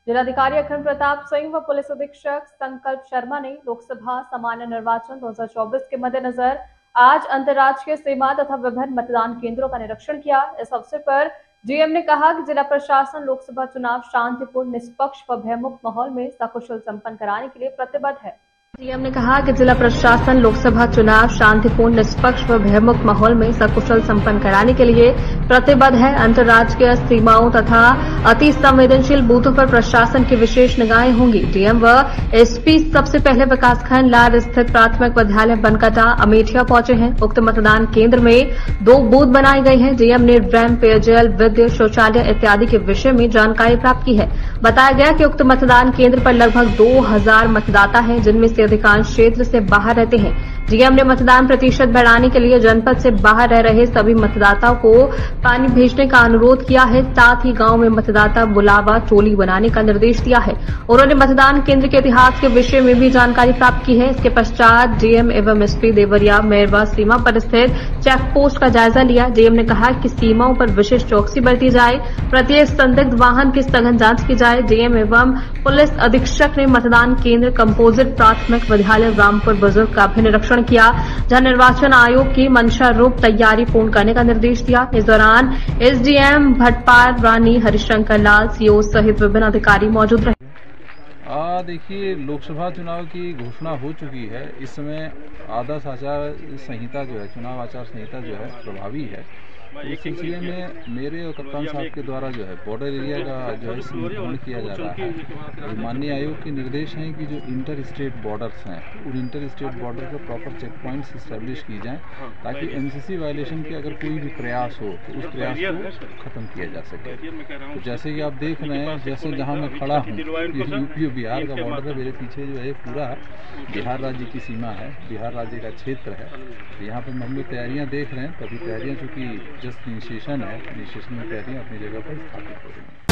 जिलाधिकारी अखंड प्रताप सिंह व पुलिस अधीक्षक संकल्प शर्मा ने लोकसभा सामान्य निर्वाचन 2024 के मद्देनजर आज अंतर्राज्यीय सीमा तथा विभिन्न मतदान केंद्रों का निरीक्षण किया। इस अवसर पर डीएम ने कहा कि जिला प्रशासन लोकसभा चुनाव शांतिपूर्ण, निष्पक्ष व भयमुक्त माहौल में सकुशल संपन्न कराने के लिए प्रतिबद्ध है। डीएम ने कहा कि जिला प्रशासन लोकसभा चुनाव शांतिपूर्ण, निष्पक्ष व भयमुक्त माहौल में सकुशल संपन्न कराने के लिए प्रतिबद्ध है। अंतर्राज्यीय सीमाओं तथा अति संवेदनशील बूथों पर प्रशासन की विशेष निगाहें होंगी। डीएम व एसपी सबसे पहले विकासखंड लार स्थित प्राथमिक विद्यालय बनकटा अमेठिया पहुंचे हैं। उक्त मतदान केंद्र में 2 बूथ बनाए गए हैं। डीएम ने रैंप, पेयजल, विद्युत, शौचालय इत्यादि के विषय में जानकारी प्राप्त की है। बताया गया कि उक्त मतदान केंद्र पर लगभग 2000 मतदाता हैं, जिनमें से अधिकांश क्षेत्र से बाहर रहते हैं। डीएम ने मतदान प्रतिशत बढ़ाने के लिए जनपद से बाहर रह रहे सभी मतदाताओं को पानी भेजने का अनुरोध किया है। साथ ही गांव में मतदाता बुलावा टोली बनाने का निर्देश दिया है। उन्होंने मतदान केंद्र के इतिहास के विषय में भी जानकारी प्राप्त की है। इसके पश्चात डीएम एवं एसपी देवरिया मेरवा सीमा पर स्थित चेक पोस्ट का जायजा लिया। डीएम ने कहा कि सीमाओं पर विशेष चौकसी बरती जाए, प्रत्येक संदिग्ध वाहन की सघन जांच की जाए। डीएम एवं पुलिस अधीक्षक ने मतदान केंद्र कंपोजिट प्राथमिक विद्यालय रामपुर बुजुर्ग का भी निरीक्षण किया, जहां निर्वाचन आयोग की मंशा रूप तैयारी पूर्ण करने का निर्देश दिया। इस दौरान एसडीएम भटपाल रानी, हरिशंकर लाल, सीओ सहित विभिन्न अधिकारी मौजूद रहे। देखिए, लोकसभा चुनाव की घोषणा हो चुकी है। इस समय आदर्श आचार संहिता जो है, चुनाव आचार संहिता जो है प्रभावी है। इस सिलसिले में मेरे और कप्तान साहब के द्वारा जो है बॉर्डर एरिया का जो है भ्रमण किया जा रहा है। माननीय आयोग के निर्देश हैं कि जो इंटर स्टेट बॉर्डर्स हैं, उन इंटर स्टेट बॉर्डर पर प्रॉपर चेक पॉइंट्स इस्टेब्लिश की जाएं, ताकि एमसीसी वायलेशन के अगर कोई भी प्रयास हो तो उस प्रयास को खत्म किया जा सके। तो जैसे कि आप देख रहे हैं, जैसे जहाँ मैं खड़ा हूँ, यूपी और बिहार का बॉर्डर है। मेरे पीछे जो है पूरा बिहार राज्य की सीमा है, बिहार राज्य का क्षेत्र है। यहाँ पर हम लोग तैयारियाँ देख रहे हैं। तभी तैयारियाँ चूँकि जस्ट इनिशिएशन है, इनिशिएशन में तैयारियाँ अपनी जगह पर स्थापित हो रही हैं।